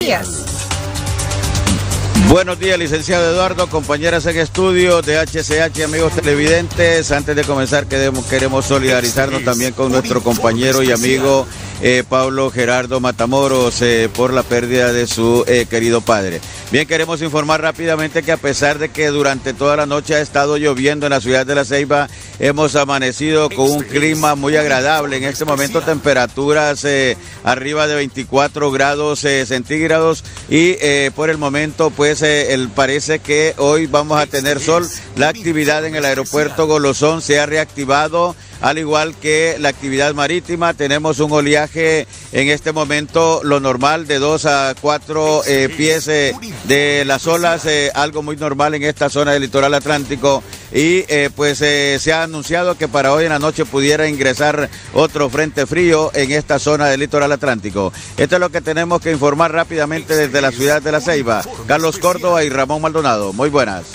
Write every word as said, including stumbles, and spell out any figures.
días. Buenos días, licenciado Eduardo, compañeras en estudio de H C H, amigos televidentes. Antes de comenzar, queremos, queremos solidarizarnos también con nuestro compañero y amigo eh, Pablo Gerardo Matamoros eh, por la pérdida de su eh, querido padre. Bien, queremos informar rápidamente que a pesar de que durante toda la noche ha estado lloviendo en la ciudad de La Ceiba, hemos amanecido con un clima muy agradable. En este momento temperaturas eh, arriba de veinticuatro grados eh, centígrados y eh, por el momento pues eh, el, parece que hoy vamos a tener sol. La actividad en el aeropuerto Golosón se ha reactivado, al igual que la actividad marítima. Tenemos un oleaje en este momento, lo normal, de dos a cuatro eh, pies eh, de las olas, eh, algo muy normal en esta zona del litoral atlántico. Y eh, pues eh, se ha anunciado que para hoy en la noche pudiera ingresar otro frente frío en esta zona del litoral atlántico. Esto es lo que tenemos que informar rápidamente desde la ciudad de La Ceiba. Carlos Córdoba y Ramón Maldonado, muy buenas.